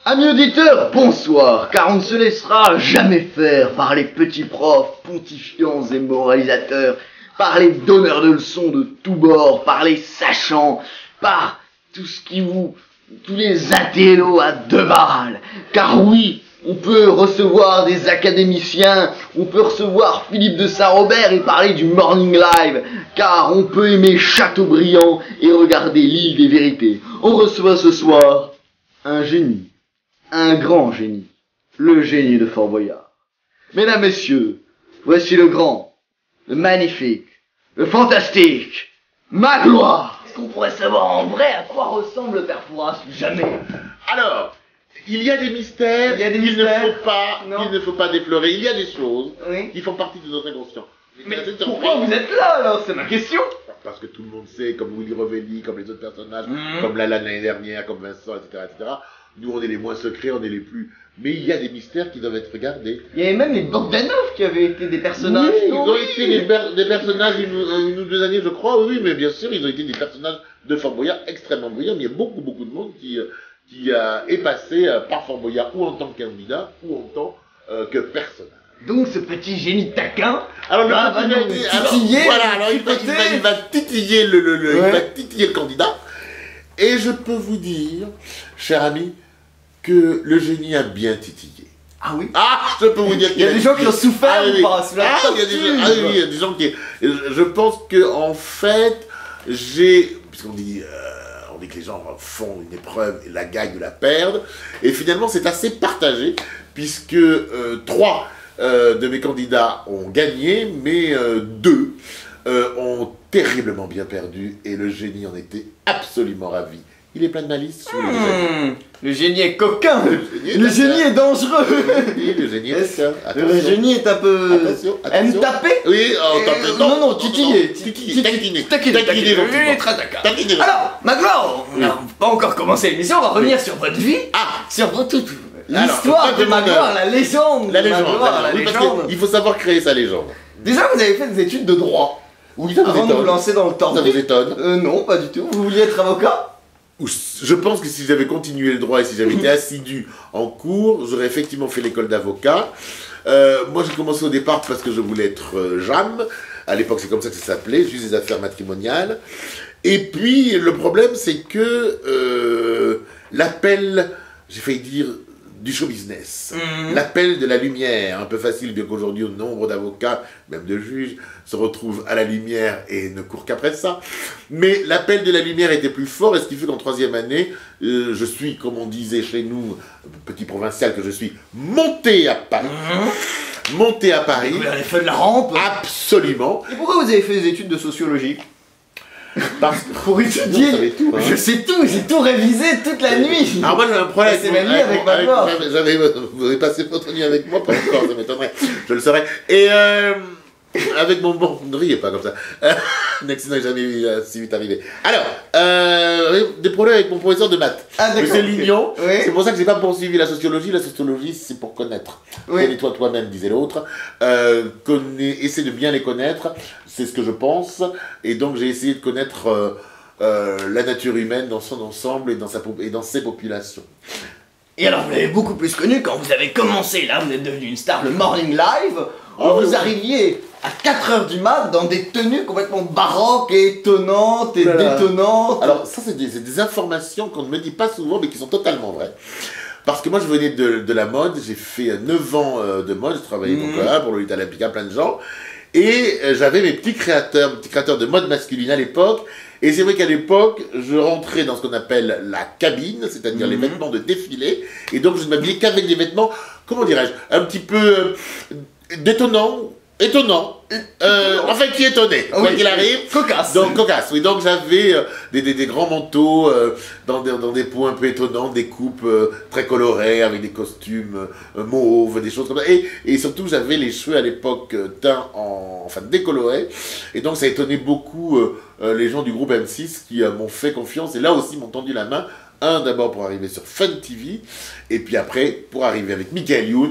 Amis auditeurs, bonsoir, car on ne se laissera jamais faire par les petits profs pontifiants et moralisateurs, par les donneurs de leçons de tous bords, par les sachants, par tous les intellos à 2 balles. Car oui, on peut recevoir des académiciens, on peut recevoir Philippe de Saint-Robert et parler du Morning Live, car on peut aimer Chateaubriand et regarder l'île des vérités. On reçoit ce soir un génie. Un grand génie, le génie de Fort Boyard. Mesdames, messieurs, voici le grand, le magnifique, le fantastique, Magloire. Est-ce qu'on pourrait savoir en vrai à quoi ressemble le père Fouras? Jamais. Alors, il y a des mystères, qu'il ne faut pas déflorer. Il y a des choses qui font partie de notre inconscient. Mais pourquoi vous êtes là alors? C'est ma question. Parce que tout le monde sait, comme Willy Revelli, comme les autres personnages, comme Lalanne l'année dernière, comme Vincent, etc., etc. Nous, on est les moins secrets, on est les plus... Mais il y a des mystères qui doivent être regardés. Il y avait même les Bogdanov qui avaient été des personnages. Oui, ils ont été des personnages une ou deux années, je crois. Oui, mais bien sûr, ils ont été des personnages de Fort Boyard extrêmement brillants. Mais il y a beaucoup de monde qui est passé par Fort Boyard, ou en tant que candidat, ou en tant que personnage. Donc ce petit génie taquin, alors, va nous titiller. Il va titiller il va titiller le candidat. Et je peux vous dire, cher ami, que le génie a bien titillé. Ah oui? Ah, je peux vous dire qu'il y a des gens qui ont souffert ou pas sous la torture. Il y a des gens qui... Je pense que en fait, puisqu'on dit... on dit que les gens font une épreuve et la gagnent ou la perdent. Et finalement, c'est assez partagé, puisque 3 de mes candidats ont gagné, mais 2 ont terriblement bien perdu, et le génie en était absolument ravi. Il est plein de malice. Le génie est coquin. Le génie est dangereux. Le génie est coquin. Le génie est un peu... Attention. Aime taper. Oui, taper. Non, titiller. Taquiner. Alors, Magloire, on n'a pas encore commencé l'émission, on va revenir sur votre vie. Sur votre... L'histoire de Magloire, la légende. La légende. Il faut savoir créer sa légende. Déjà, vous avez fait des études de droit. Oui, ça vous étonne. Avant de vous lancer dans le temps. Ça vous étonne? Non, pas du tout. Vous vouliez être avocat? Je pense que si j'avais continué le droit et si j'avais été assidu en cours, j'aurais effectivement fait l'école d'avocat. Moi, j'ai commencé au départ parce que je voulais être JAM. À l'époque, c'est comme ça que ça s'appelait, juge des affaires matrimoniales. Et puis, le problème, c'est que l'appel, j'ai failli dire, du show business, l'appel de la lumière, un peu facile, bien qu'aujourd'hui, au nombre d'avocats, même de juges, se retrouvent à la lumière et ne courent qu'après ça. Mais l'appel de la lumière était plus fort, et ce qui fait qu'en 3e année, je suis, comme on disait chez nous, petit provincial que je suis, monté à Paris. Monté à Paris. Vous avez fait de la rampe. Absolument. Et pourquoi vous avez fait des études de sociologie? Parce que pour étudier, tout, hein. Je sais tout, j'ai tout révisé toute la nuit. Alors moi j'ai un problème c'est la nuit avec Magloire. Vous avez passé votre nuit avec moi, pas encore, ça m'étonnerait, je le saurais. Et avec mon bon, ne riez pas comme ça. Sinon, jamais si vite arrivé. Alors, des problèmes avec mon professeur de maths. Monsieur Lignon. Oui. C'est pour ça que j'ai pas poursuivi la sociologie. La sociologie, c'est pour connaître. Connais-toi toi-même, disait l'autre. Essaie de bien les connaître. C'est ce que je pense. Et donc, j'ai essayé de connaître la nature humaine dans son ensemble et dans ses populations. Et alors, vous l'avez beaucoup plus connu quand vous avez commencé. Là, vous êtes devenu une star, le Morning Live. Vous arriviez à 4h du mat dans des tenues complètement baroques et étonnantes et détonnantes. Alors ça c'est des informations qu'on ne me dit pas souvent mais qui sont totalement vraies. Parce que moi je venais de la mode, j'ai fait 9 ans de mode, j'ai travaillé pour Lolita Olympica, plein de gens. Et j'avais mes petits créateurs de mode masculine à l'époque. Et c'est vrai qu'à l'époque, je rentrais dans ce qu'on appelle la cabine, c'est-à-dire les vêtements de défilé. Et donc je ne m'habillais qu'avec des vêtements, comment dirais-je, un petit peu... étonnant, enfin qui étonnait, quoi qu'il arrive. Cocasse. Donc cocasse, oui. Donc j'avais des grands manteaux dans des peaux un peu étonnantes, des coupes très colorées avec des costumes mauves, des choses comme ça. Et surtout j'avais les cheveux à l'époque teints enfin décolorés. Et donc ça étonnait beaucoup les gens du groupe M6 qui m'ont fait confiance et là aussi m'ont tendu la main. D'abord pour arriver sur Fun TV et puis après pour arriver avec Michael Youn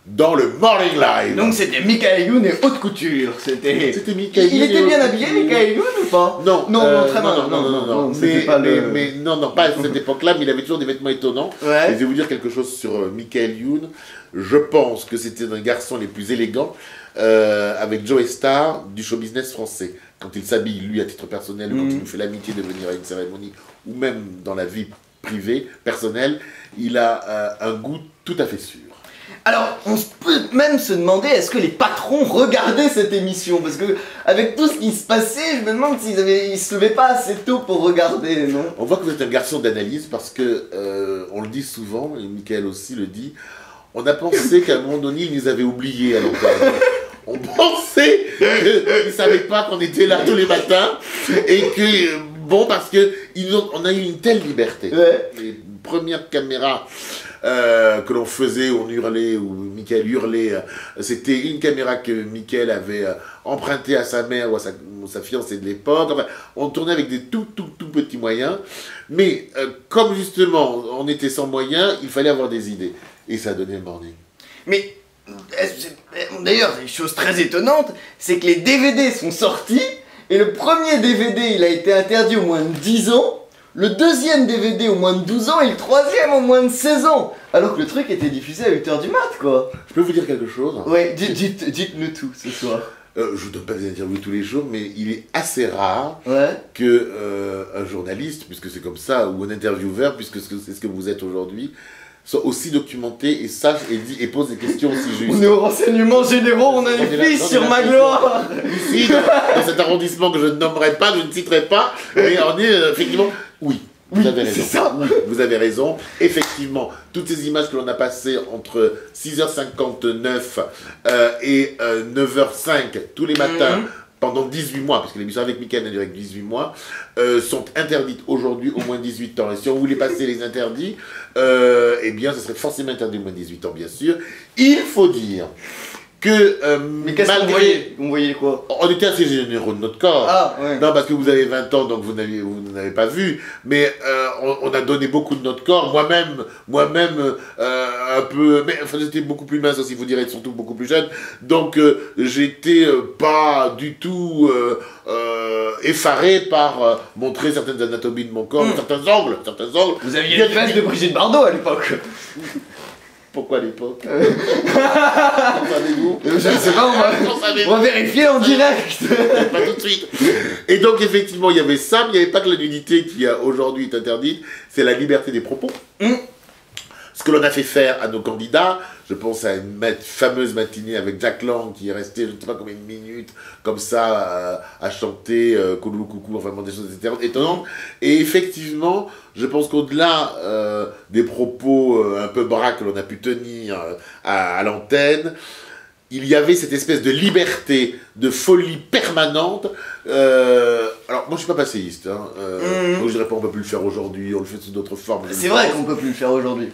dans le Morning Live. Donc c'était Michael Youn et haute couture. C'était Michael Il Youn était et bien haute habillé, couture. Michael Youn, ou pas? Non, très mal. Non, c'était pas mais non, pas à cette époque-là, mais il avait toujours des vêtements étonnants. Ouais. Et je vais vous dire quelque chose sur Michael Youn. Je pense que c'était un garçon les plus élégants avec Joe Star du show business français. Quand il s'habille, lui, à titre personnel, quand il nous fait l'amitié de venir à une cérémonie, ou même dans la vie privée, personnelle, il a un goût tout à fait sûr. Alors, on peut même se demander, est-ce que les patrons regardaient cette émission? Parce que, avec tout ce qui se passait, je me demande ils se levaient pas assez tôt pour regarder, non? On voit que vous êtes un garçon d'analyse parce que, on le dit souvent, et Michael aussi le dit, on a pensé qu'à un moment donné, ils nous avaient oubliés à l'antenne. On pensait qu'ils ne savaient pas qu'on était là tous les matins et que, bon, parce qu'on a eu une telle liberté. Ouais. Les premières caméras que l'on faisait, où on hurlait, où Michael hurlait, c'était une caméra que Michael avait empruntée à sa mère ou à sa fiancée de l'époque. Enfin, on tournait avec des tout petits moyens. Mais comme justement on était sans moyens, il fallait avoir des idées. Et ça a donné le morning. Mais, d'ailleurs, une chose très étonnante, c'est que les DVD sont sortis, et le premier DVD, il a été interdit au moins de 10 ans, le deuxième DVD au moins de 12 ans, et le troisième au moins de 16 ans. Alors que le truc était diffusé à 8h du mat, quoi. Je peux vous dire quelque chose? Ouais, dites-nous tout ce soir. Je ne donne pas des interviews tous les jours, mais il est assez rare que un journaliste, puisque c'est comme ça, ou un intervieweur, puisque c'est ce que vous êtes aujourd'hui, soit aussi documenté et sache et pose des questions aussi justes. On est au renseignements généraux, on a une fiche sur ma gloire. Ici, dans cet arrondissement que je ne nommerai pas, je ne citerai pas, mais on est effectivement... Oui, vous avez raison. C'est ça. Oui, vous avez raison. Effectivement, toutes ces images que l'on a passées entre 6h59 et 9h05 tous les matins, pendant 18 mois, parce que l'émission avec Michael n'a duré que 18 mois, sont interdites aujourd'hui au moins 18 ans. Et si on voulait passer les interdits, eh bien, ce serait forcément interdit au moins 18 ans, bien sûr. Il faut dire que mais qu'est-ce qu'on voyait? On voyait quoi? On était assez généreux de notre corps. Ah, ouais. Non, parce que vous avez 20 ans, donc vous n'avez pas vu. Mais on a donné beaucoup de notre corps. Moi-même, un peu... Mais enfin, j'étais beaucoup plus mince aussi, vous direz, surtout beaucoup plus jeune. Donc, j'étais pas du tout effaré par montrer certaines anatomies de mon corps, certains angles. Vous aviez une face de Brigitte Bardot à l'époque. Pourquoi à l'époque? Savez-vous? Je ne sais pas, on va vérifier en direct. Pas tout de suite. Et donc effectivement, il y avait ça, mais il n'y avait pas que la nudité qui aujourd'hui est interdite, c'est la liberté des propos. Ce que l'on a fait faire à nos candidats, je pense à une fameuse matinée avec Jack Lang qui est resté je ne sais pas combien de minutes comme ça à chanter Coucou coucou, enfin des choses étonnantes. Et effectivement, je pense qu'au-delà des propos un peu bras que l'on a pu tenir à l'antenne, il y avait cette espèce de liberté, de folie permanente. Alors, moi, je suis pas passéiste. Donc, je dirais pas on peut plus le faire aujourd'hui, on le fait sous d'autres formes. C'est vrai qu'on peut plus le faire aujourd'hui.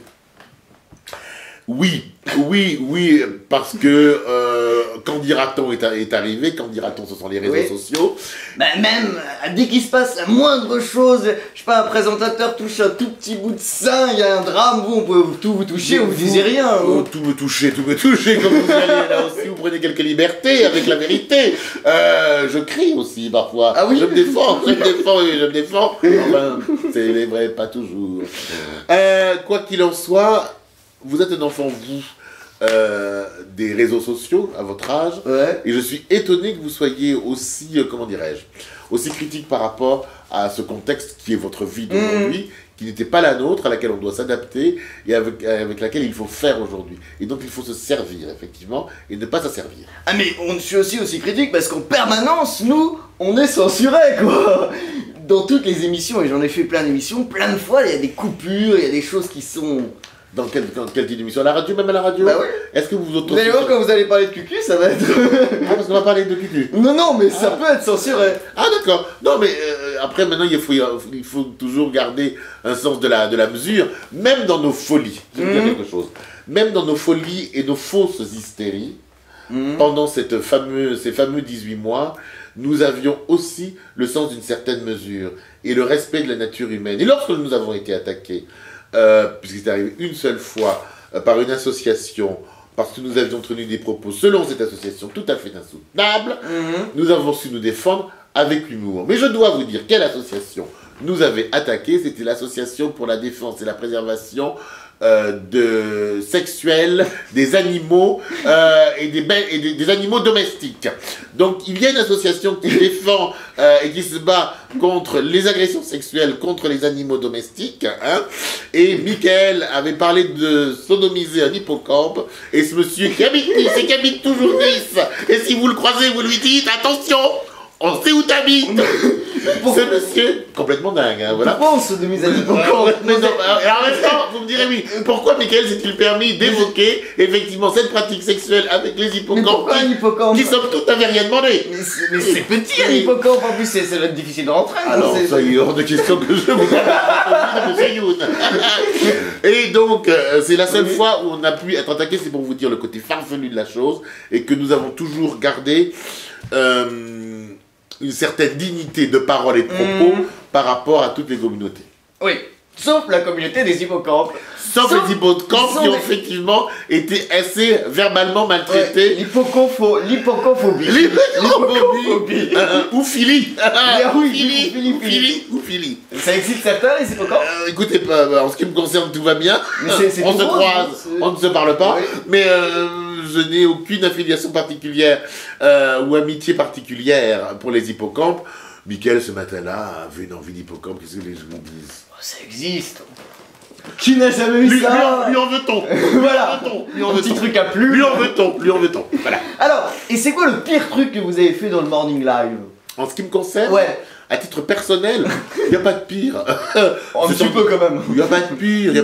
Oui, parce que quand dira-t-on est arrivé, quand dira-t-on ce sont les réseaux sociaux. Bah même, dès qu'il se passe la moindre chose, je sais pas, un présentateur touche un tout petit bout de sein, il y a un drame, vous, on peut tout vous toucher, vous disiez rien. Tout me toucher, comme vous allez là aussi, vous prenez quelques libertés avec la vérité. Je crie aussi parfois. Ah oui? Je me défends. Enfin, c'est vrai, pas toujours. Quoi qu'il en soit, vous êtes un enfant, vous, des réseaux sociaux, à votre âge, et je suis étonné que vous soyez aussi, comment dirais-je, aussi critique par rapport à ce contexte qui est votre vie d'aujourd'hui, qui n'était pas la nôtre, à laquelle on doit s'adapter, et avec laquelle il faut faire aujourd'hui. Et donc il faut se servir, effectivement, et ne pas s'asservir. Ah mais je suis aussi critique, parce qu'en permanence, nous, on est censurés, quoi. Dans toutes les émissions, et j'en ai fait plein d'émissions, plein de fois, il y a des coupures, il y a des choses qui sont... Dans quel type d'émission? À la radio, même à la radio? Bah oui. Est-ce que vous Vous allez voir, quand vous allez parler de cucu, ça va être... Ah, parce qu'on va parler de cucu. Non, mais ça peut être censuré. Ah, d'accord. Non, mais après, maintenant, il faut toujours garder un sens de la mesure, même dans nos folies. Je vais vous dire quelque chose. Même dans nos folies et nos fausses hystéries, pendant ces fameux 18 mois, nous avions aussi le sens d'une certaine mesure et le respect de la nature humaine. Et lorsque nous avons été attaqués, puisqu'il est arrivé une seule fois par une association parce que nous avions tenu des propos selon cette association tout à fait insoutenables, nous avons su nous défendre avec l'humour. Mais je dois vous dire quelle association nous avait attaqué, c'était l'association pour la défense et la préservation sexuelle des animaux et des animaux domestiques. Donc il y a une association qui défend et qui se bat contre les agressions sexuelles contre les animaux domestiques, hein, et Michael avait parlé de sodomiser un hippocampe, et ce monsieur qui habite toujours Nice, et si vous le croisez, vous lui dites attention, on sait où t'habites. Ce monsieur, complètement dingue, hein, voilà. Pourquoi on sodomise un hippocampe? Mais non, alors en même temps, vous me direz oui, pourquoi Michael s'est-il permis d'évoquer effectivement cette pratique sexuelle avec les hippocampes qui somme toute n'avaient rien demandé? Mais c'est petit un hippocampe, en plus ça va être difficile de rentrer. Alors ça y est hors de question que je vous parle de M. Youn. Et donc c'est la seule fois où on a pu être attaqué, c'est pour vous dire le côté farfelu de la chose, et que nous avons toujours gardé une certaine dignité de parole et de propos par rapport à toutes les communautés. Oui, sauf la communauté des hippocampes. Sauf les hippocampes qui ont effectivement été assez verbalement maltraités. Ouais, l'hippocamphophobie. Ou philie. Ou philie. Ça existe certains, les hippocampes? Écoutez, en ce qui me concerne, tout va bien. On se croise, on ne se parle pas. Oui. Mais je n'ai aucune affiliation particulière ou amitié particulière pour les hippocampes. Michael, ce matin-là, avait une envie d'hippocampe. Qu'est-ce que les gens disent? Ça existe. Qui n'a jamais vu ça? Lui en veut-on. Voilà. Un petit truc à plus. Lui en veut-on. Voilà. Alors, et c'est quoi le pire truc que vous avez fait dans le Morning Live? En ce qui me concerne, ouais. À titre personnel, il n'y a pas de pire. Un petit peu quand même. Il n'y a pas de pire,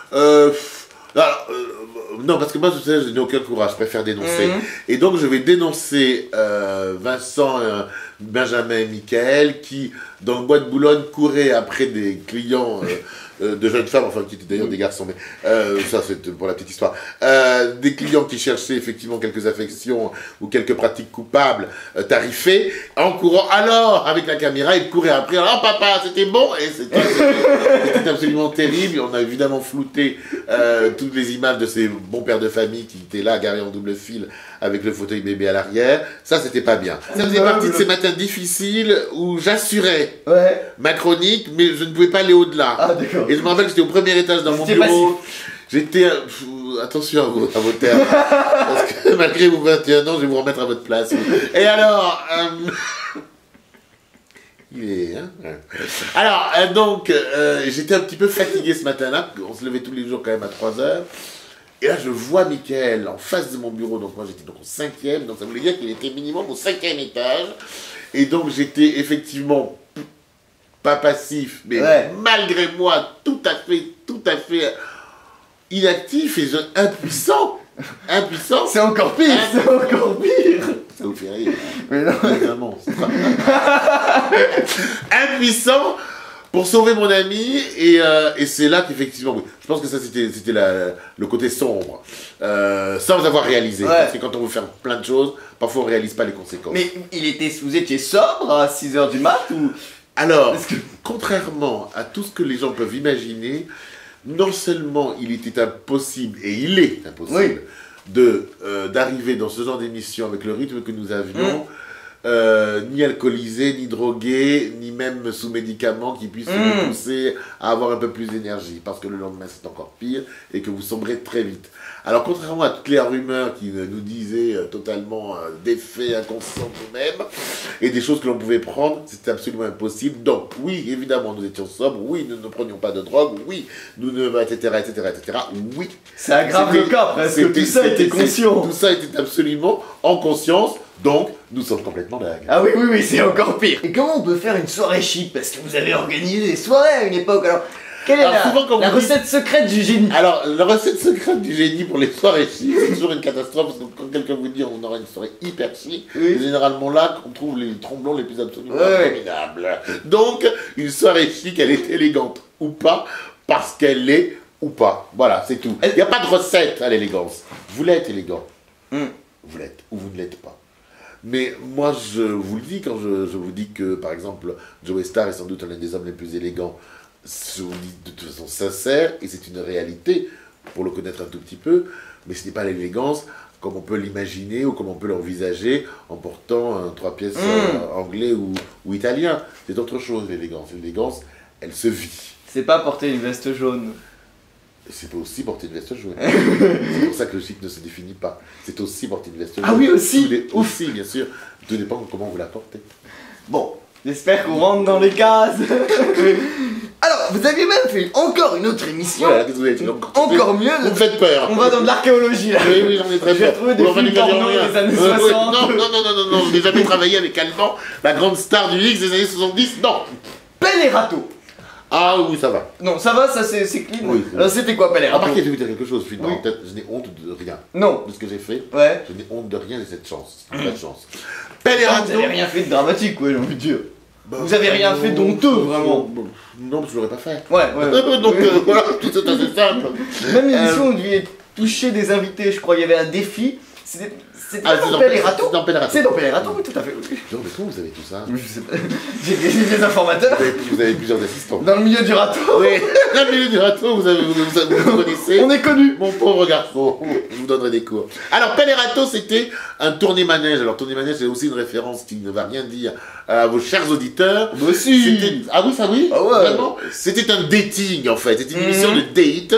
non, parce que moi, je n'ai aucun courage, je préfère dénoncer. Et donc, je vais dénoncer Vincent, Benjamin et Michael, qui, dans le bois de Boulogne, couraient après des clients de jeunes femmes, enfin, qui étaient d'ailleurs des garçons, mais ça, c'est pour la petite histoire. Des clients qui cherchaient effectivement quelques affections ou quelques pratiques coupables tarifées, en courant alors avec la caméra, ils couraient après. Alors, papa, c'était bon, et c'était absolument terrible. On a évidemment flouté toutes les images de ces bons pères de famille qui étaient là, garés en double fil, avec le fauteuil bébé à l'arrière. Ça, c'était pas bien. Ça faisait partie de ces matins difficiles où j'assurais ma chronique, mais je ne pouvais pas aller au-delà. Ah, d'accord. Et je me rappelle que j'étais au premier étage dans mon bureau. J'étais... attention à vos termes. Parce que malgré vos 21 ans, je vais vous remettre à votre place. Et alors... il est... Hein, alors, donc, j'étais un petit peu fatigué ce matin-là. On se levait tous les jours quand même à 3 heures. Et là, je vois Michael en face de mon bureau. Donc, moi, j'étais donc au 5e. Donc, ça voulait dire qu'il était minimum au 5e étage. Et donc, j'étais effectivement... pas passif, mais malgré moi, tout à fait inactif et impuissant. Impuissant. C'est encore pire, Ça vous fait rire. Mais non. Évidemment. Impuissant pour sauver mon ami, et c'est là qu'effectivement, oui, je pense que ça c'était le côté sombre, sans avoir réalisé. Parce que quand on veut faire plein de choses, parfois on ne réalise pas les conséquences. Mais vous étiez sobre à 6h du mat ou... Alors, contrairement à tout ce que les gens peuvent imaginer, non seulement il était impossible, et il est impossible, d'arriver dans ce genre d'émission avec le rythme que nous avions, ni alcoolisé, ni drogué, ni même sous médicaments qui puissent nous pousser à avoir un peu plus d'énergie, parce que le lendemain c'est encore pire, et que vous sombrez très vite. Alors, contrairement à toutes les rumeurs qui nous disaient totalement des faits inconscients nous-mêmes, et des choses que l'on pouvait prendre, c'était absolument impossible. Donc, oui, évidemment, nous étions sobres, oui, nous ne prenions pas de drogue, oui, nous ne... etc., oui. Ça aggrave le cas, presque, tout ça était conscient. Tout ça était absolument en conscience, donc nous sommes complètement dingues. Ah oui, c'est encore pire. Et comment on peut faire une soirée chic? Parce que vous avez organisé des soirées à une époque, alors... Quelle est la recette secrète du génie? Alors, la recette secrète du génie pour les soirées chic, c'est toujours une catastrophe, parce que quand quelqu'un vous dit on aura une soirée hyper chic, c'est généralement là qu'on trouve les tromblons les plus absolument abominables. Donc, une soirée chic, elle est élégante ou pas, parce qu'elle l'est ou pas. Voilà, c'est tout. Il n'y a pas de recette à l'élégance. Vous l'êtes élégant. Vous l'êtes, ou vous ne l'êtes pas. Mais moi, je vous le dis quand je vous dis que, par exemple, Joey Starr est sans doute l'un des hommes les plus élégants. Je vous dis de toute façon sincère, et c'est une réalité pour le connaître un tout petit peu, mais ce n'est pas l'élégance comme on peut l'imaginer ou comme on peut l'envisager en portant un 3 pièces anglais ou italien. C'est autre chose l'élégance. L'élégance, elle se vit. C'est pas porter une veste jaune. C'est aussi porter une veste jaune. C'est pour ça que le chic ne se définit pas. C'est aussi porter une veste jaune. Ah oui, aussi. Aussi, bien sûr. Tout dépend de comment vous la portez. Bon, j'espère qu'on rentre dans les cases. Alors, vous aviez même fait encore une autre émission. Voilà, qu'est-ce que vous avez dit? Encore mieux. Vous me faites peur. On va dans de l'archéologie là. Oui, j'en ai très J'ai peur. retrouvé des Bon, films enfin, nous porno avions rien. des années Ouais, 60. Non, je n'ai jamais travaillé avec Alban, la grande star du X des années 70. Non. Pelle et râteau. Ah oui, ça va. Non, ça va, ça c'est clean. Oui. Alors c'était quoi Pelle et râteau? Remarquez, je vais vous dire quelque chose, Philippe. Oui. En tête, je n'ai honte de rien. Non. De ce que j'ai fait. Ouais. Je n'ai honte de rien, j'ai cette chance. Pas de chance. Pelle et Vous râteau. avez rien fait de dramatique, ouais, j'ai envie de dire. Bah, Vous avez rien fait d'honteux, vraiment. Non, parce que je l'aurais pas fait. Ouais. Donc voilà, tout c'est assez simple. Même l'émission, on devait toucher des invités, je crois, il y avait un défi. C'était c'est dans Pelle et râteau. C'est dans Pelle et râteau. C'est dans Pelle et râteau, oui, tout à fait. Oui. Non, mais comment vous avez tout ça? Je sais pas. J'ai des informateurs. Vous avez plusieurs assistants. Dans le milieu du râteau. Oui, dans le milieu du râteau, vous connaissez. On est connus. Mon pauvre garçon, je vous donnerai des cours. Alors, Pelle et râteau, c'était un tourné-manège. Alors, tourné-manège, c'est aussi une référence qui ne va rien dire à vos chers auditeurs. Moi aussi. Ah oui, ça oui? Ah ouais. Vraiment? C'était un dating, en fait. C'était une émission de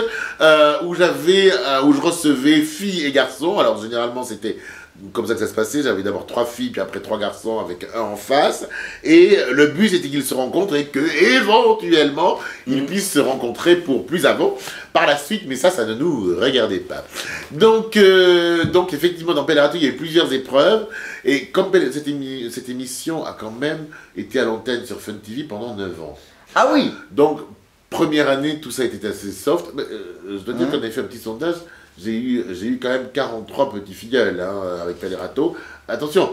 date où je recevais filles et garçons. Alors, généralement, c'était comme ça que ça se passait. J'avais d'abord 3 filles, puis après 3 garçons avec un en face. Et le but, c'était qu'ils se rencontrent et que, éventuellement, ils puissent se rencontrer pour plus avant par la suite. Mais ça ne nous regardait pas. Donc effectivement, dans Pelle et râteau, il y avait plusieurs épreuves. Et comme cette émission a quand même été à l'antenne sur Fun TV pendant 9 ans. Ah oui. Donc, première année, tout ça était assez soft. Mais, je dois dire qu'on avait fait un petit sondage. J'ai eu quand même 43 petits filleuls avec Pelle et râteau. Attention,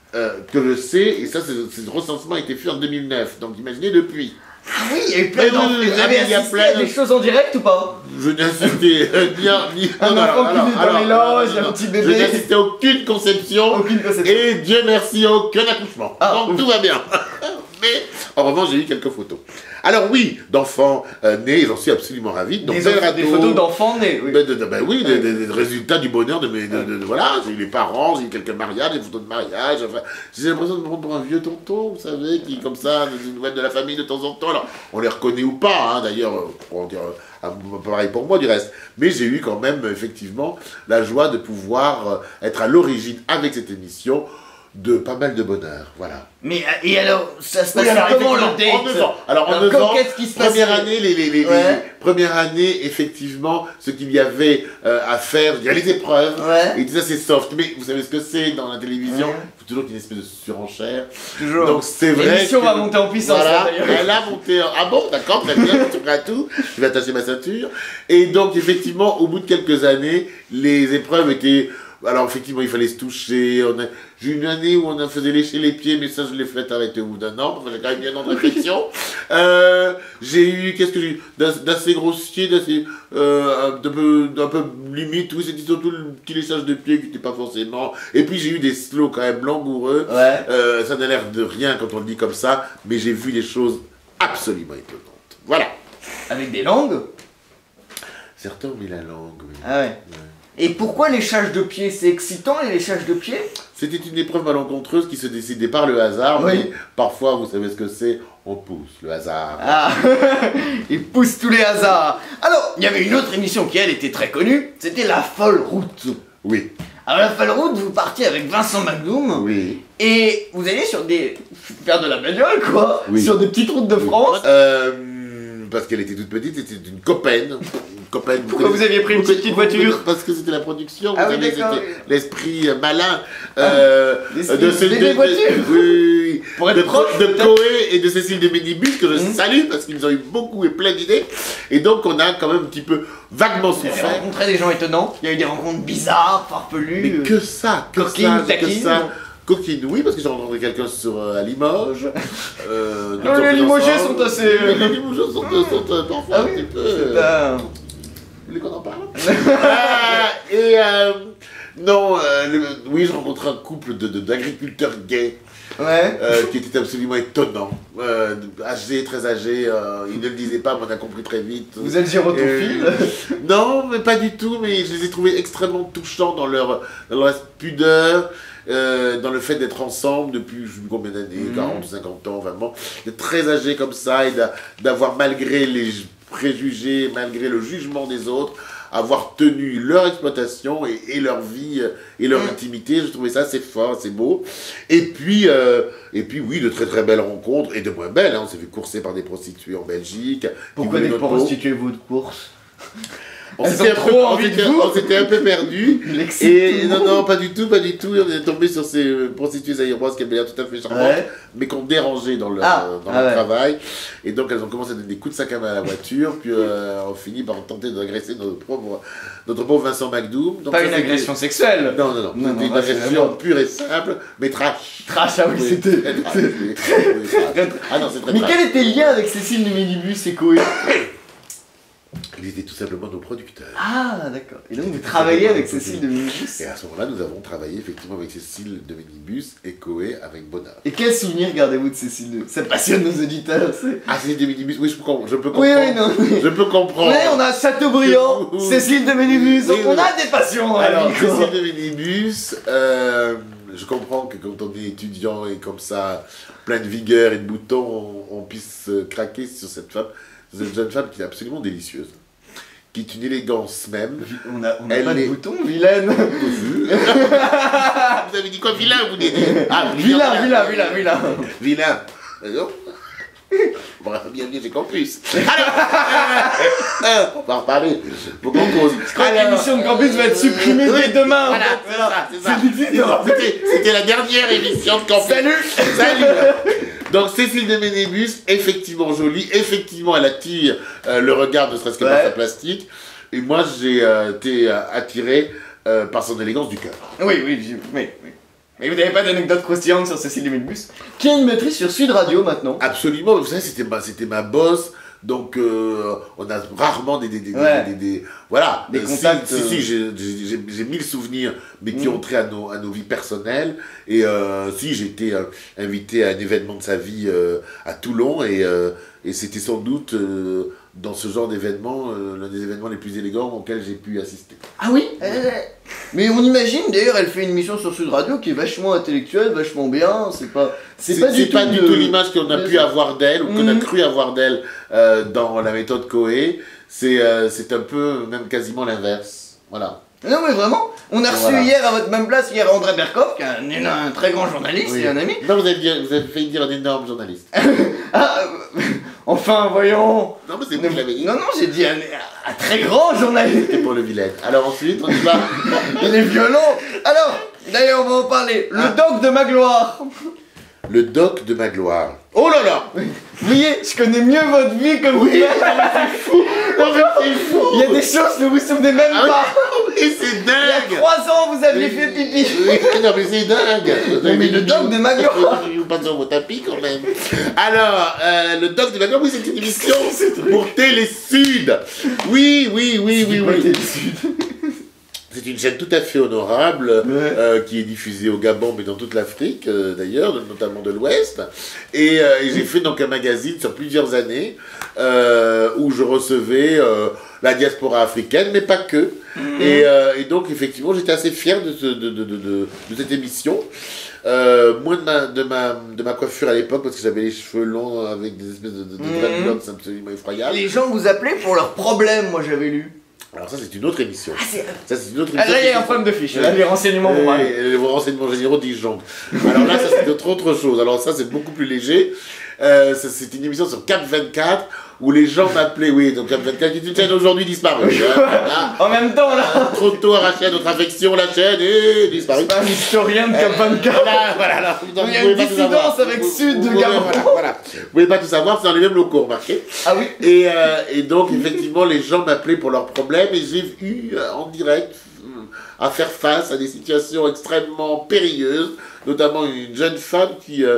que je sais, et ça, ce recensement a été fait en 2009. Donc, imaginez depuis. Ah oui, il y a eu plein d'enfants. Vous avez il y a assisté plein à de- des choses en direct ou pas? Je n'ai assisté ni... Un enfant qui naît dans les loges, un petit Je bébé. n'ai assisté à aucune conception. Aucune conception. Et Dieu merci, aucun accouchement. Ah, Donc ouf. tout va bien. Mais en revanche, j'ai eu quelques photos. Alors oui, d'enfants nés, j'en suis absolument ravi. Donc, Des photos d'enfants nés. Oui. Oui, des résultats du bonheur de mes... voilà, j'ai eu les parents, j'ai eu quelques mariages, des photos de mariage. Enfin, j'ai l'impression de me prendre pour un vieux tonton, vous savez, qui comme ça, des nouvelles de la famille de temps en temps. Alors, on les reconnaît ou pas, d'ailleurs, pour en dire... pareil pour moi du reste, mais j'ai eu quand même effectivement la joie de pouvoir être à l'origine avec cette émission de pas mal de bonheur, voilà. Mais et alors, ça se passe Oui, alors, comment le effectivement, date? en 9 ans. Alors en 9 ans, qu'est-ce qui se passe? première année, Ouais. première année, effectivement, ce qu'il y avait à faire, il y a les épreuves, Ouais. et tout ça c'est soft, mais vous savez ce que c'est dans la télévision, Ouais. il faut toujours qu'il y ait une espèce de surenchère. Toujours. Donc c'est vrai L'émission que- va monter en puissance, Voilà, là, d'ailleurs. elle a monté Ah bon, d'accord, très bien, je suis prêt à tout, je vais attacher ma ceinture. Et donc effectivement, au bout de quelques années, les épreuves étaient... Alors effectivement, il fallait se toucher. J'ai eu une année où on a faisait lécher les pieds, mais ça je l'ai fait arrêter au bout d'un an. Enfin, j'ai quand même bien un an de réflexion. J'ai eu, qu'est-ce que j'ai eu d'assez grossier, d'assez d'un peu limite. Oui, c'était surtout le petit léchage de pieds qui n'était pas forcément. Et puis j'ai eu des slows quand même langoureux. Ouais. Ça n'a l'air de rien quand on le dit comme ça, mais j'ai vu des choses absolument étonnantes. Voilà. Avec des langues? Certains ont mis la langue. Oui. Ah ouais. Et pourquoi léchage de pieds? C'est excitant les léchages de pieds? C'était une épreuve malencontreuse qui se décidait par le hasard, Oui. mais parfois, vous savez ce que c'est, on pousse le hasard. Ah, il pousse tous les hasards. Alors, il y avait une autre émission qui, elle, était très connue, c'était La Folle Route. Oui, Alors, La Folle Route, vous partiez avec Vincent Magnum, oui. et vous alliez sur faire de la bagnole, quoi, Oui. sur des petites routes de France. Parce qu'elle était toute petite, c'était une copaine. Pourquoi vous aviez pris une petite voiture? Parce que c'était la production, Ah vous oui, savez, d'accord. c'était l'esprit malin des voitures. Oui, Pour être de, proche, de peut-être. Coé et de Cécile de Ménibus, que je salue, parce qu'ils nous ont eu beaucoup et plein d'idées. Et donc, on a quand même un petit peu vaguement Vous avez souffert. rencontré des gens étonnants, il y a eu des rencontres bizarres, farfelues. Mais que ça, que Coquine, ça, que taquine. ça. Coquine, oui, parce que j'ai rencontré quelqu'un à Limoges. Non, les Limogés sont assez, Les Limogés sont parfois Ah un oui, petit peu... c'est pas... Vous voulez qu'on en parle Non, oui, je rencontre un couple d'agriculteurs gays. Ouais. Qui était absolument étonnant. Âgé, très âgé, il ne le disait pas, mais on a compris très vite. Vous êtes gérotophile? Non, mais pas du tout, mais je les ai trouvés extrêmement touchants dans leur pudeur, dans le fait d'être ensemble depuis je sais plus combien d'années, 40 ou 50 ans, vraiment. D'être très âgé comme ça et d'avoir, malgré les préjugés, malgré le jugement des autres, avoir tenu leur exploitation et leur vie et leur intimité. Je trouvais ça assez fort, assez beau. Et puis oui, de très très belles rencontres, et de moins belles. Hein. On s'est fait courser par des prostituées en Belgique. Pourquoi des prostituées vous de course? On s'était un peu perdus. Et non, pas du tout. On est tombé sur ces prostituées aéroises qui avaient l'air tout à fait charmantes, mais qu'on dérangeait dans leur travail. Et donc elles ont commencé à donner des coups de sac à main à la voiture, puis on finit par tenter d'agresser notre pauvre Vincent McDoom. Donc, pas une agression sexuelle. Non. C'était une agression pure et simple, mais trash. Trash, ah oui, c'était. Ah non, c'est très Mais trash. quel était le lien avec Cécile de Ménibus et Coé? Ils étaient tout simplement nos producteurs. Ah, d'accord. Et donc vous travaillez avec Cécile de Ménibus. Et à ce moment-là, nous avons travaillé effectivement avec Cécile de Ménibus et Coé avec bonheur. Et quel souvenir gardez-vous de Cécile de... Ça passionne nos auditeurs, c'est... Ah, Cécile de Ménibus, oui, je peux comprendre. Oui, non. Je peux comprendre. Ouais, on a Chateaubriand, Cécile de Ménibus, donc on a des passions dans la Alors, vie, quoi. Cécile de Ménibus, je comprends que quand on est étudiant et comme ça, plein de vigueur et de boutons, on puisse craquer sur cette femme. C'est une jeune femme qui est absolument délicieuse. Qui est une élégance même. On a pas de boutons, vilaine. Vous avez dit quoi, vilain, vous avez dit? Ah, Vilain. Vilain. Non. Bon, bien, j'ai campus. Alors, on va en reparler. Faut qu'on cause. Je crois que l'émission de campus va être supprimée dès demain. Voilà, c'est ça. C'était la dernière émission de campus. Salut. Donc Cécile de Ménibus, effectivement jolie, effectivement elle attire le regard, ne serait-ce que par sa plastique. Et moi j'ai été attiré par son élégance du cœur. Oui. Mais vous n'avez pas d'anecdote croustillante sur Cécile de Ménibus, qui a une maîtrise sur Sud Radio maintenant. Absolument, vous savez, c'était ma boss. Donc on a rarement des voilà, des contacts. Si, j'ai 1000 souvenirs, mais qui ont trait à nos vies personnelles. Et si, j'ai été invité à un événement de sa vie à Toulon, et c'était sans doute dans ce genre d'événement l'un des événements les plus élégants auxquels j'ai pu assister. Ah oui. Mais on imagine, d'ailleurs, elle fait une émission sur Sud Radio qui est vachement intellectuelle, vachement bien, c'est pas du tout l'image qu'on a pu avoir d'elle, ou qu'on a cru avoir d'elle dans la méthode Coé. C'est un peu, même quasiment l'inverse. Voilà. Non mais vraiment, on a reçu hier à votre même place, hier André Berkoff, qui est un très grand journaliste et un ami. Non, vous avez failli dire un énorme journaliste. Enfin, voyons. Non, mais c'est vous qui l'avez dit. Non, j'ai dit un très grand journaliste. C'était pour le Villette. Alors ensuite, on y va. Il est violent. Alors, d'ailleurs, on va en parler. Le doc de Magloire. Le doc de Magloire. Oh là là. Vous voyez, je connais mieux votre vie que vous. C'est fou. C'est fou. Il y a des choses que vous vous souvenez même pas. Oui, c'est dingue. Il y a 3 ans, vous aviez fait pipi. Oui, non, mais c'est dingue. Mais le doc de Magloire. Vous pas sur vos tapis quand même. Alors, le doc de Magloire, oui, c'est une émission pour Télé-Sud. Oui. C'est une chaîne tout à fait honorable, qui est diffusée au Gabon, mais dans toute l'Afrique d'ailleurs, notamment de l'Ouest. Et j'ai fait donc un magazine sur plusieurs années où je recevais la diaspora africaine, mais pas que. Et donc effectivement, j'étais assez fier de cette émission. Moins de ma coiffure à l'époque, parce que j'avais les cheveux longs avec des espèces de dreadlocks absolument effroyables. Les gens vous appelaient pour leurs problèmes, moi j'avais lu. Alors ça c'est une autre émission. Là il y a un problème de fiche, là les renseignements vont mal. Les renseignements généraux disjonctent. Alors là ça c'est autre chose, alors ça c'est beaucoup plus léger. C'est une émission sur Cap 24 où les gens m'appelaient, oui, donc Cap 24 qui est une chaîne aujourd'hui disparue. En même temps là, trop tôt arraché à notre affection, la chaîne est disparue. C'est pas un historien de Cap 24. Voilà. Il y a une dissidence avec Sud de Gabon. Voilà. Vous pouvez pas tout savoir, c'est dans les mêmes locaux, remarquez. Ah oui. Et donc effectivement les gens m'appelaient pour leurs problèmes et j'ai eu en direct à faire face à des situations extrêmement périlleuses, notamment une jeune femme qui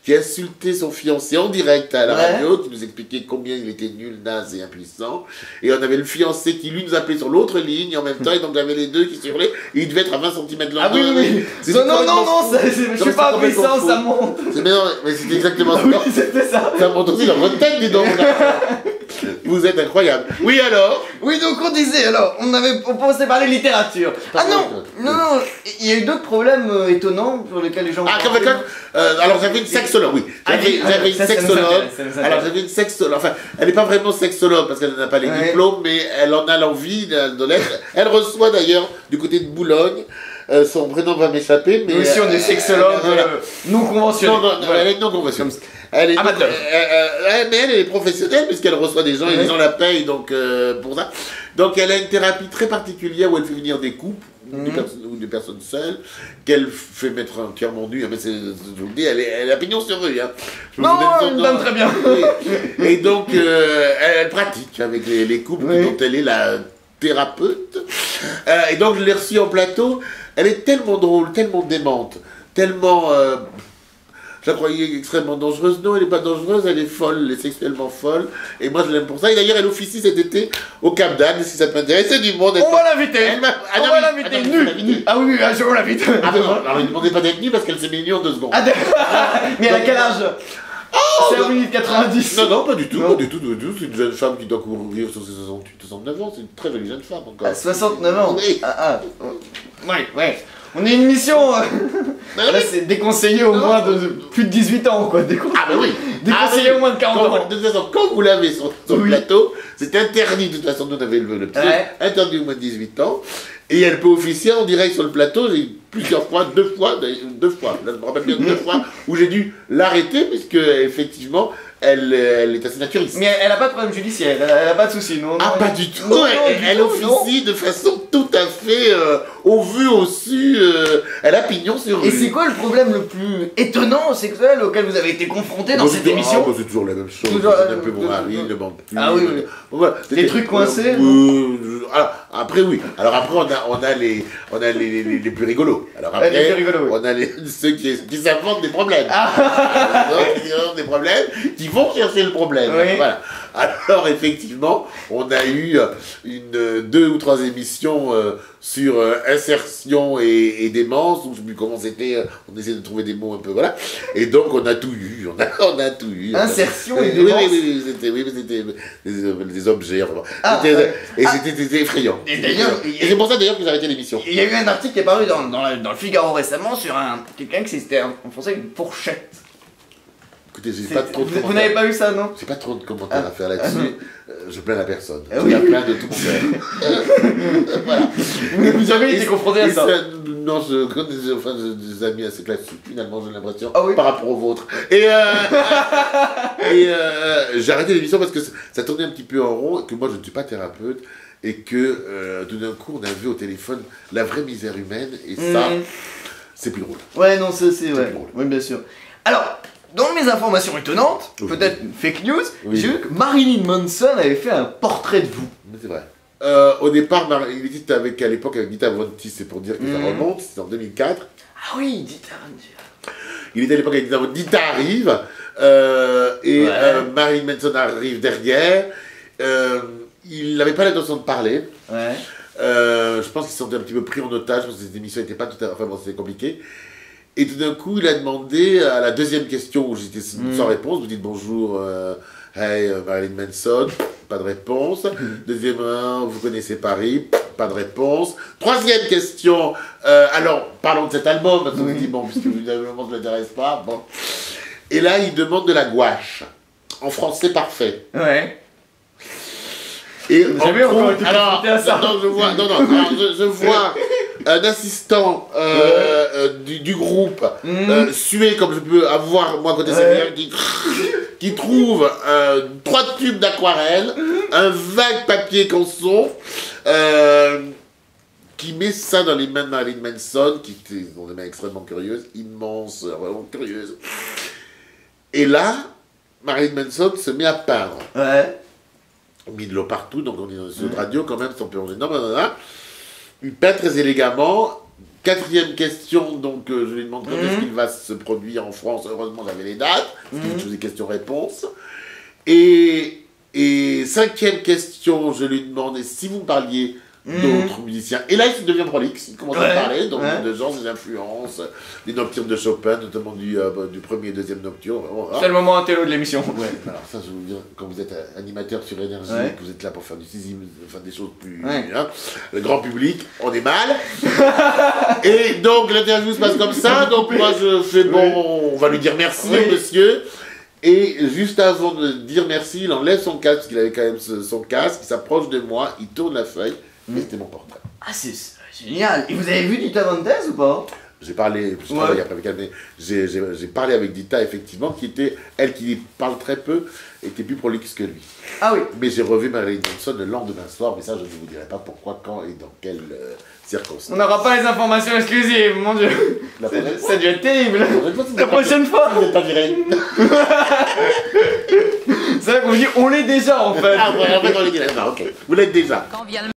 qui insultait son fiancé en direct à la Ouais. radio, qui nous expliquait combien il était nul, naze et impuissant. Et on avait le fiancé qui lui nous appelait sur l'autre ligne en même temps, et donc j'avais les deux qui hurlaient, et il devait être à 20 cm de Ah oui, oui, oui. Non, je suis pas puissant, ça monte. Mais c'est exactement ça. Oui, c'était ça. Ça monte aussi dans votre tête, dis donc. Vous êtes incroyable. Oui, alors? Oui, donc on disait, alors, on pensait parler littérature. Ah non, il y a eu d'autres problèmes étonnants sur lesquels les gens... Ah, comme alors j'avais une sexologue, oui. J'avais une ça nous sexologue. intéresse, ça nous intéresse. Alors j'avais une sexologue. Enfin, elle n'est pas vraiment sexologue parce qu'elle n'a pas les Ouais. diplômes, mais elle en a l'envie de l'être. Elle reçoit d'ailleurs du côté de Boulogne. Son prénom va m'échapper, mais. Nous aussi, on est sexologue non conventionnel. Non, elle est non conventionnelle. Elle est Amateur. mais elle est professionnelle puisqu'elle reçoit des gens et les gens la payent donc pour ça. Donc elle a une thérapie très particulière où elle fait venir des couples ou des personnes seules qu'elle fait mettre entièrement nues. Mais je vous le dis, elle a pignon sur rue. Hein. Non, elle me donne très bien. Et donc elle pratique avec les couples dont elle est la thérapeute. Et donc je l'ai reçue en plateau. Elle est tellement drôle, tellement démente, tellement... je la croyais extrêmement dangereuse. Non, elle n'est pas dangereuse, elle est folle, elle est sexuellement folle. Et moi, je l'aime pour ça. Et d'ailleurs, elle officie cet été au Cap d'Agde, si ça t'intéresse. C'est du monde. On va l'inviter. Ah, On non, va oui. l'inviter Attends, nu. faut l'inviter. Ah oui, on l'invite. Ah non, alors ne demandez pas d'être nue parce qu'elle s'est mignonne en 2 secondes. Ah, mais elle a quel âge? C'est en 90. Non, pas du tout, Non. pas du tout. C'est une jeune femme qui doit courir sur ses 68, 69 ans. C'est une très jolie jeune femme encore. À 69 ans. Oui. Ouais. On est une émission. Là, c'est déconseillé au moins de plus de 18 ans, quoi. Ah bah oui. Déconseillé au moins de 40 ans. De toute façon, quand vous l'avez sur le plateau, c'est interdit. De toute façon, nous on avait le petit interdit au moins de 18 ans. Et elle peut officier en direct sur le plateau. J'ai plusieurs fois, deux fois. Là, je me rappelle bien 2 fois où j'ai dû l'arrêter puisque effectivement, elle est assez naturiste. Mais elle a pas de problème judiciaire, elle a pas de soucis, non? Ah, pas du tout. Non, Elle officie de façon tout à fait au vu, au su. Elle a pignon sur rue. Et c'est quoi le problème le plus étonnant sexuel auquel vous avez été confronté dans cette émission? C'est toujours la même chose. Toujours, C'est un peu mon mari, il ne manque plus. Ah oui. Voilà. Des trucs coincés, alors, après, oui. Alors après, on a les plus rigolos. Alors après, les plus rigolos, oui. on a ceux qui s'inventent des problèmes. Qui s'inventent des problèmes, qui vont chercher le problème. Oui. Voilà. Alors effectivement, on a eu 2 ou 3 émissions sur insertion et démence, ou je ne sais plus comment c'était, on essayait de trouver des mots un peu, voilà. Et donc on a tout eu, on a tout eu. Insertion et démence. Oui, c'était des objets, enfin, c'était effrayant. Et d'ailleurs, Et c'est pour ça d'ailleurs que j'ai arrêté l'émission. il y a eu un article qui est paru dans le Figaro récemment sur quelqu'un qui s'était en français une fourchette. Écoutez, j'ai pas trop de Vous commentaires. n'avez pas eu ça, non? J'ai pas trop de commentaires à faire là-dessus. Je plains la personne. Oui. Je plains de tout mon cœur. Voilà. Vous avez été confronté à ça? Non, je connais des amis assez classiques, finalement, j'ai l'impression, Ah oui. par rapport aux vôtres. Et j'ai arrêté l'émission parce que ça tournait un petit peu en rond, et que moi je ne suis pas thérapeute, et que tout d'un coup on a vu au téléphone la vraie misère humaine, et ça, c'est plus drôle. Ouais, non, c'est ouais. drôle. Oui, bien sûr. Alors, dans mes informations étonnantes, Oui. peut-être une fake news, Oui. j'ai vu que Marilyn Manson avait fait un portrait de vous. Mais c'est vrai. Au départ, il était à l'époque avec Dita Von Teese, c'est pour dire que ça remonte, c'était en 2004. Ah oui, dites Il était à l'époque avec Dita Von Teese. Dita arrive, et Marilyn Manson arrive derrière. Il n'avait pas l'intention de parler. Ouais. Je pense qu'il se sentait un petit peu pris en otage parce que cette émission n'était pas tout à fait. Enfin bon, c'était compliqué. Et tout d'un coup, il a demandé à la deuxième question où j'étais sans réponse. Vous dites bonjour, hey Marilyn Manson, pas de réponse. Deuxièmement, vous connaissez Paris, pas de réponse. Troisième question, alors parlons de cet album, parce qu'on vous dit bon, puisque évidemment ça ne l'intéresse pas. Bon. Et là, il demande de la gouache, en français parfait. Ouais. Et Jamais encore été confronté à ça. Non, je vois un assistant du groupe suer comme je peux avoir moi côté séminaire qui trouve 3 tubes d'aquarelle, un vague papier canson, qui met ça dans les mains de Marilyn Manson, qui ont des mains extrêmement curieuses, immenses, vraiment curieuses. Et là, Marilyn Manson se met à peindre. Ouais. Mis de l'eau partout, donc on est dans une radio quand même, sans plonger. Non, il peint très élégamment, 4e question, donc je lui demande quand est-ce qu'il va se produire en France. Heureusement, j'avais les dates, parce que je faisais questions-réponses. Et 5e question, je lui demande si vous me parliez d'autres musiciens. Et là, il devient prolixe, il commence à parler donc, de gens, des influences, des nocturnes de Chopin, notamment du premier et deuxième nocturne. Voilà. C'est le moment intello de l'émission. Ouais, alors ça, je veux dire, quand vous êtes animateur sur Énergie, que vous êtes là pour faire du sixième, enfin des choses plus... Hein, le grand public, on est mal. Et donc, l'interview se passe comme ça, donc moi, je fais bon, on va lui dire merci au monsieur. Et juste avant de dire merci, il enlève son casque, parce qu'il avait quand même son casque, il s'approche de moi, il tourne la feuille, et c'était mon portrait. Ah, c'est génial. Et vous avez vu Dita Von Teese ou pas? J'ai parlé, je travaille après avec elle, mais j'ai parlé avec Dita, effectivement, qui était, elle qui parle très peu, était plus prolixe que lui. Ah oui. Mais j'ai revu Marilyn Manson le lendemain soir, mais ça, je ne vous dirai pas pourquoi, quand et dans quelles circonstances. On n'aura pas les informations exclusives, mon dieu. Ça devient être terrible. La prochaine fois. Vous n'êtes pas viré. C'est vrai qu'on dit on l'est déjà en fait. Ah ouais, en fait, on est dit, ok. Vous l'êtes déjà. Quand vient le